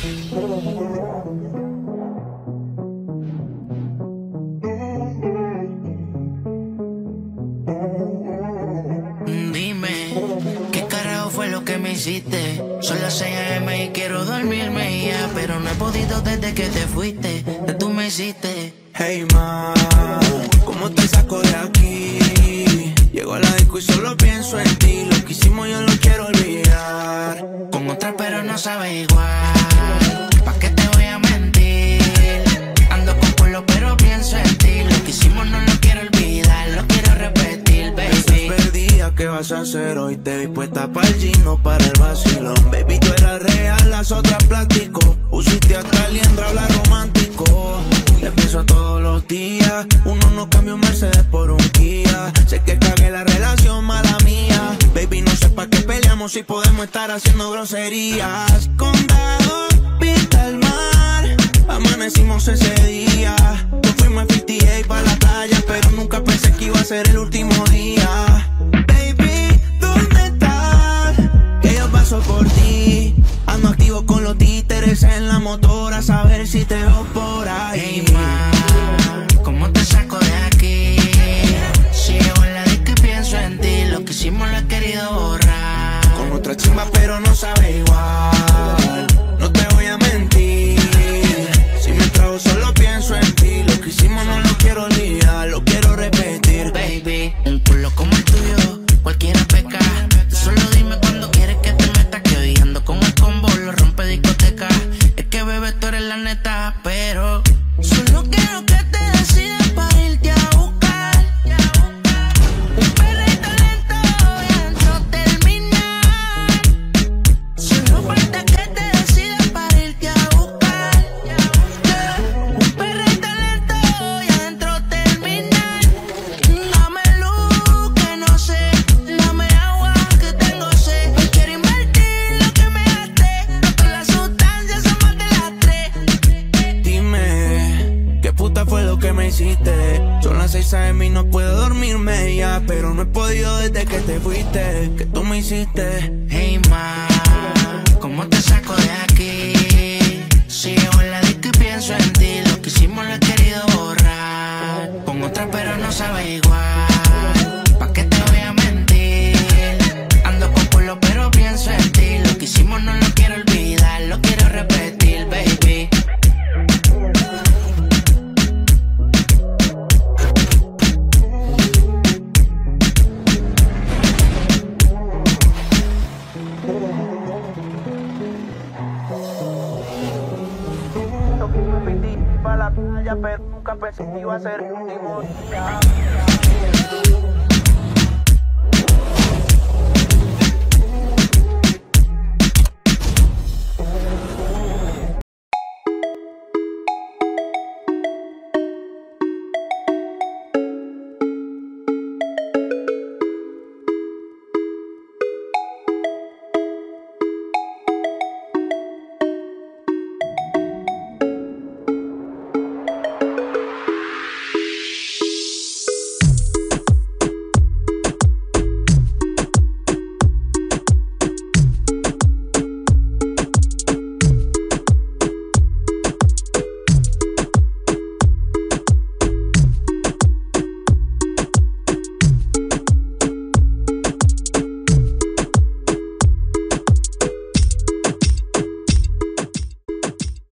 Dime, ¿qué carajo fue lo que me hiciste? Son las 6 AM y quiero dormirme ya, pero no he podido desde que te fuiste, que tú me hiciste. Hey ma, ¿cómo te saco de aquí? Llego a la disco y solo pienso en ti. Lo que hicimos yo lo quiero olvidar. Con otra pero no sabe igual. ¿Pa' qué te voy a mentir? Ando con culo pero pienso en ti. Lo que hicimos no lo quiero olvidar, lo quiero repetir, baby. Estás perdida, ¿qué vas a hacer hoy? Te vi puesta para el gino, para el vacilón. Baby, tú eras real, las otras plástico. Usiste hasta el liendra, habla romántico. Te pienso todos los días. Uno no cambia un Mercedes por un Kia. Sé que cagué la relación, mala mía. Baby, no sé pa' qué peleamos si podemos estar haciendo groserías. Condado, vista al mar. Amanecimos ese día. Nos fuimos a 58 pa' la playa, pero nunca pensé que iba a ser el último día. Baby, ¿dónde estás? Que yo paso por ti. Ando activo con los títeres en la motora, a saber si te veo por ahí. Hey ma, ¿cómo te saco de aquí? Si llego en la disco y pienso en ti. Lo que hicimos lo he querido borrar. Con otra chimba pero no sabe igual. No te voy a mentir. Si me trago solo pienso en ti. Lo que hicimos no lo quiero olvidar, lo quiero repetir. Baby, un culo como el tuyo, cualquiera peca. Tú solo dime cuando quieres que te metas, que hoy ando con el combo, lo rompe discoteca. Es que bebé, tú eres la neta, pero solo quiero que te decidas para irte a buscar. Un perrito lento y adentro terminar. Solo falta que te decidas para irte a buscar. Un perrito lento y adentro terminar. Dame luz que no sé, dame agua que tengo sed. Hoy quiero invertir lo que me gasté, no con las sustancias son más de las 3. Dime, ¿qué puta fue lo que me hiciste? Son las 6 AM y no puedo dormirme ya, pero no he podido desde que te fuiste, que tú me hiciste. Hey ma, ¿cómo te saco de aquí? Si llego en la disco y pienso en ti. Lo que hicimos lo he querido borrar. Con otra pero no sabe igual. ¿Pa' qué te voy a mentir? Ando con culo pero pienso en ti. Lo que hicimos no lo quiero olvidar, lo quiero repetir, baby. Para la playa, pero nunca pensé que iba a ser el último día.